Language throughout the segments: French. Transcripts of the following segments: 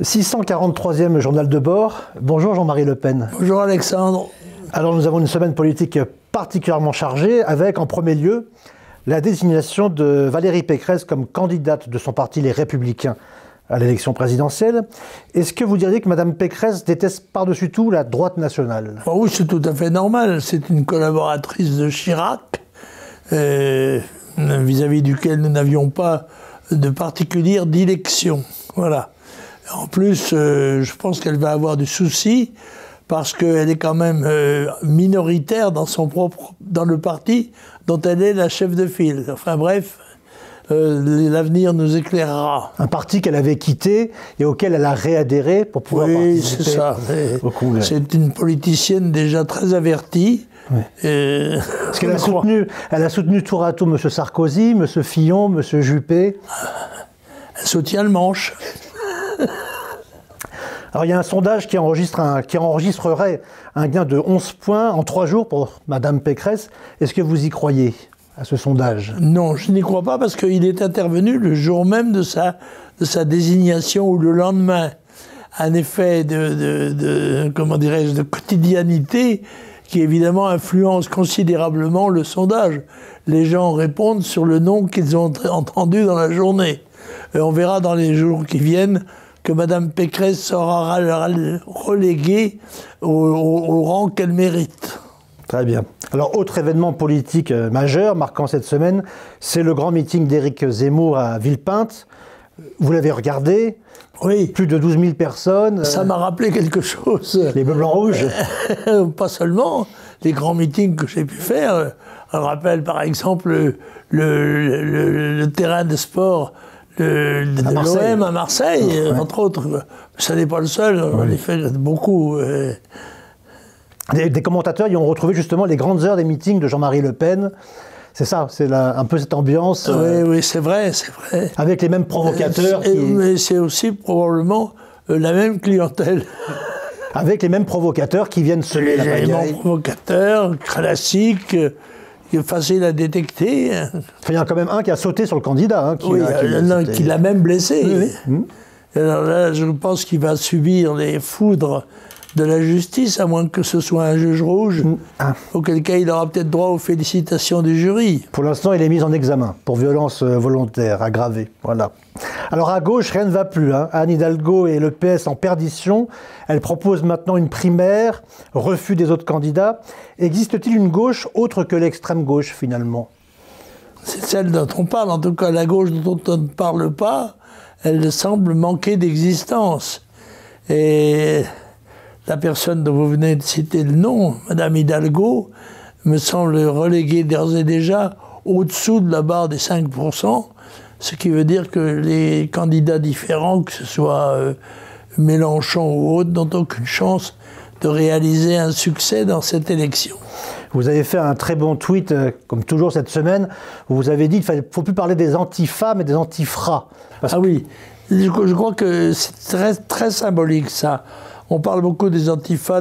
643e journal de bord. Bonjour Jean-Marie Le Pen. Bonjour Alexandre. Alors nous avons une semaine politique particulièrement chargée avec en premier lieu la désignation de Valérie Pécresse comme candidate de son parti Les Républicains à l'élection présidentielle. Est-ce que vous diriez que Mme Pécresse déteste par-dessus tout la droite nationale? Oh oui, c'est tout à fait normal. C'est une collaboratrice de Chirac vis-à-vis duquel nous n'avions pas de particulière dilection. Voilà. En plus, je pense qu'elle va avoir du souci parce qu'elle est quand même minoritaire dans le parti dont elle est la chef de file. Enfin bref, l'avenir nous éclairera. Un parti qu'elle avait quitté et auquel elle a réadhéré pour pouvoir participer au Congrès. C'est une politicienne déjà très avertie. Oui. Parce qu'elle a soutenu tour à tour M. Sarkozy, M. Fillon, M. Juppé. Elle soutient le manche. Alors il y a un sondage qui enregistrerait un gain de 11 points en 3 jours pour Mme Pécresse. Est-ce que vous y croyez à ce sondage? Non, je n'y crois pas parce qu'il est intervenu le jour même de sa désignation ou le lendemain. Un effet comment dirais-je, de quotidianité qui évidemment influence considérablement le sondage. Les gens répondent sur le nom qu'ils ont entendu dans la journée. Et on verra dans les jours qui viennent que Mme Pécresse sera reléguée au rang qu'elle mérite. Très bien. Alors, autre événement politique majeur marquant cette semaine, c'est le grand meeting d'Éric Zemmour à Villepinte. Vous l'avez regardé? Oui. Plus de 12 000 personnes. Ça m'a rappelé quelque chose. Les bleus, blancs, rouges. Pas seulement. Les grands meetings que j'ai pu faire. On rappelle par exemple le terrain de sport de l'OM à Marseille, entre autres. Ça n'est pas le seul, on a fait beaucoup. Des commentateurs y ont retrouvé justement les grandes heures des meetings de Jean-Marie Le Pen. C'est ça, c'est un peu cette ambiance. Oui, c'est vrai, c'est vrai. Avec les mêmes provocateurs. Mais c'est aussi probablement la même clientèle. Avec les mêmes provocateurs qui viennent semer la pagaille. Les mêmes provocateurs, classiques, facile à détecter. Il y en a quand même un qui a sauté sur le candidat. Qui l'a même blessé. Oui. Alors là, je pense qu'il va subir les foudres de la justice, à moins que ce soit un juge rouge, auquel cas il aura peut-être droit aux félicitations du jury. Pour l'instant, il est mis en examen pour violence volontaire aggravée. Voilà. Alors à gauche, rien ne va plus. Anne Hidalgo et le PS en perdition. Elle propose maintenant une primaire, refus des autres candidats. Existe-t-il une gauche autre que l'extrême gauche, finalement? C'est celle dont on parle. En tout cas, la gauche dont on ne parle pas, elle semble manquer d'existence. Et la personne dont vous venez de citer le nom, Mme Hidalgo, me semble reléguée d'ores et déjà au-dessous de la barre des 5%, ce qui veut dire que les candidats différents, que ce soit Mélenchon ou autres, n'ont aucune chance de réaliser un succès dans cette élection. Vous avez fait un très bon tweet, comme toujours cette semaine, où vous avez dit qu'il ne faut plus parler des antifas, mais des antifras. Oui, je crois que c'est très, très symbolique ça. On parle beaucoup des antifas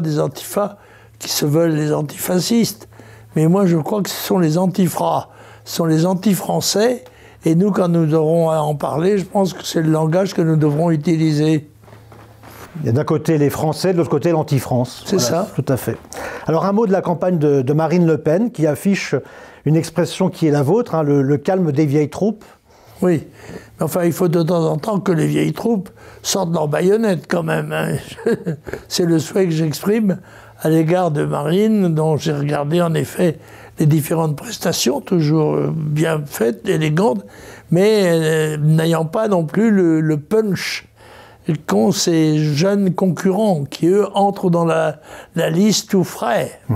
qui se veulent les antifascistes. Mais moi, je crois que ce sont les antifras, ce sont les anti-français. Et nous, quand nous aurons à en parler, je pense que c'est le langage que nous devrons utiliser. Il y a d'un côté les Français, de l'autre côté l'anti-France. C'est ça. Tout à fait. Alors un mot de la campagne de Marine Le Pen, qui affiche une expression qui est la vôtre, le calme des vieilles troupes. Oui, mais enfin, il faut de temps en temps que les vieilles troupes sortent leurs baïonnettes quand même. C'est le souhait que j'exprime à l'égard de Marine, dont j'ai regardé en effet les différentes prestations, toujours bien faites, élégantes, mais n'ayant pas non plus le punch qu'ont ces jeunes concurrents qui, eux, entrent dans la liste tout frais. Il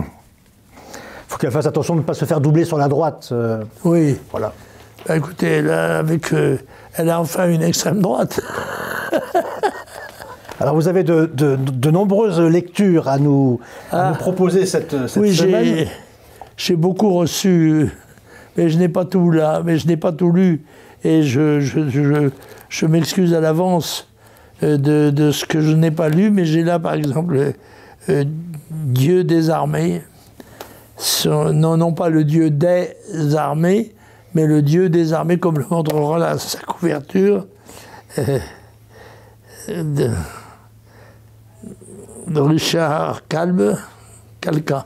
faut qu'elle fasse attention de ne pas se faire doubler sur la droite. Oui. Voilà. Écoutez, là, elle a enfin une extrême droite. Alors vous avez de nombreuses lectures à nous proposer cette semaine. Oui, j'ai beaucoup reçu, mais je n'ai pas tout là, mais je n'ai pas tout lu. Et je m'excuse à l'avance de ce que je n'ai pas lu, mais j'ai là par exemple Dieu des armées. Non pas le Dieu des armées, mais le Dieu des armées, comme le montrera sa couverture. de Richard Calca.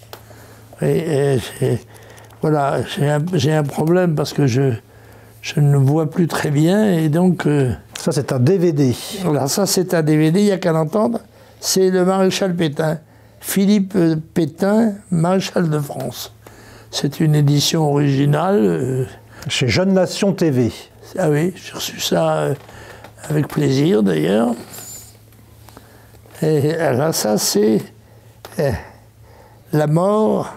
Voilà, j'ai un problème parce que je ne vois plus très bien et donc... ça c'est un DVD. Voilà, ça c'est un DVD, il n'y a qu'à l'entendre. C'est le maréchal Pétain. Philippe Pétain, maréchal de France. C'est une édition originale. Chez Jeune Nation TV. Ah oui, j'ai reçu ça avec plaisir d'ailleurs. Et alors ça c'est La mort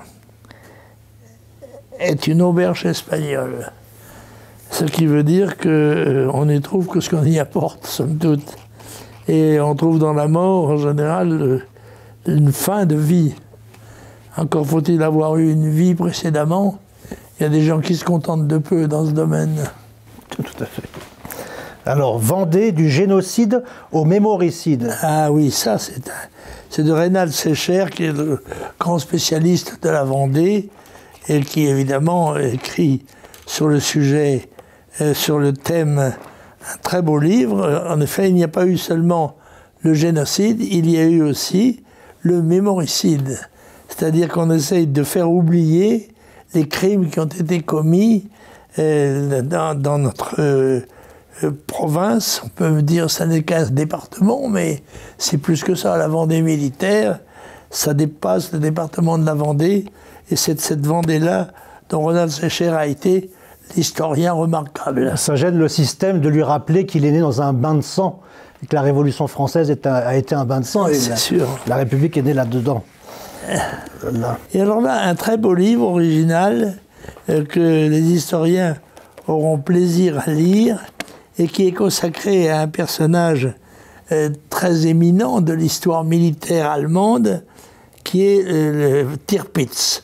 est une auberge espagnole. Ce qui veut dire qu'on n'y trouve que ce qu'on y apporte, somme toute. Et on trouve dans la mort, en général, une fin de vie. Encore faut-il avoir eu une vie précédemment. Il y a des gens qui se contentent de peu dans ce domaine. Tout à fait. Alors, Vendée, du génocide au mémoricide. Ah oui, ça, c'est de Reynald Secher, qui est le grand spécialiste de la Vendée, et qui, évidemment, écrit sur le sujet, sur le thème, un très beau livre. En effet, il n'y a pas eu seulement le génocide, il y a eu aussi le mémoricide. C'est-à-dire qu'on essaye de faire oublier les crimes qui ont été commis dans notre province. On peut dire ça n'est qu'un département, mais c'est plus que ça. La Vendée militaire, ça dépasse le département de la Vendée, et c'est cette Vendée-là dont Reynald Secher a été l'historien remarquable. Ça gêne le système de lui rappeler qu'il est né dans un bain de sang, et que la Révolution française a été un bain de sang, et sûr. La République est née là-dedans. Et alors là, un très beau livre original que les historiens auront plaisir à lire et qui est consacré à un personnage très éminent de l'histoire militaire allemande, qui est Tirpitz,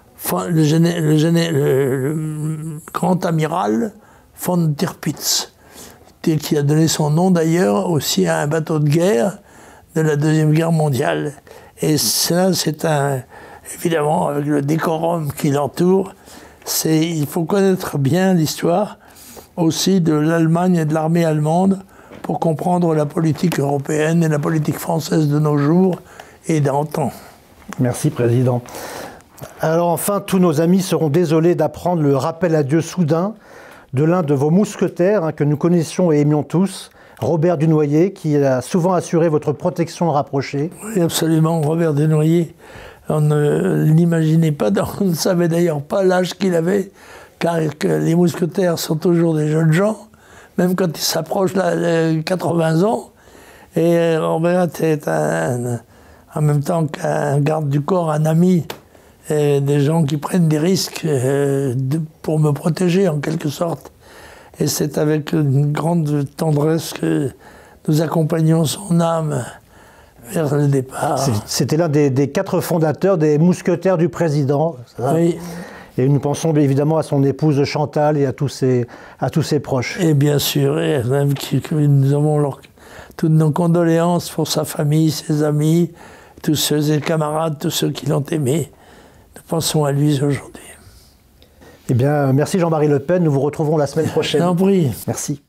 le grand amiral von Tirpitz, qui a donné son nom d'ailleurs aussi à un bateau de guerre de la Deuxième Guerre mondiale. Et ça, c'est évidemment, avec le décorum qui l'entoure, il faut connaître bien l'histoire aussi de l'Allemagne et de l'armée allemande pour comprendre la politique européenne et la politique française de nos jours et d'antan. Merci, Président. Alors enfin, tous nos amis seront désolés d'apprendre le rappel à Dieu soudain de l'un de vos mousquetaires que nous connaissions et aimions tous, Robert Dunoyer, qui a souvent assuré votre protection rapprochée. Oui, absolument, Robert Dunoyer. On ne l'imaginait pas, on ne savait d'ailleurs pas l'âge qu'il avait, car les mousquetaires sont toujours des jeunes gens, même quand ils s'approchent les 80 ans. Et Robert était en même temps qu'un garde du corps, un ami, des gens qui prennent des risques pour me protéger en quelque sorte. Et c'est avec une grande tendresse que nous accompagnons son âme vers le départ. C'était l'un des 4 fondateurs des mousquetaires du président. Oui. Et nous pensons évidemment à son épouse Chantal et à tous ses proches. Et bien sûr, et nous avons toutes nos condoléances pour sa famille, ses amis, tous ses camarades, tous ceux qui l'ont aimé. Nous pensons à lui aujourd'hui. Eh bien, merci Jean-Marie Le Pen. Nous vous retrouverons la semaine prochaine. Je t'en prie. Merci.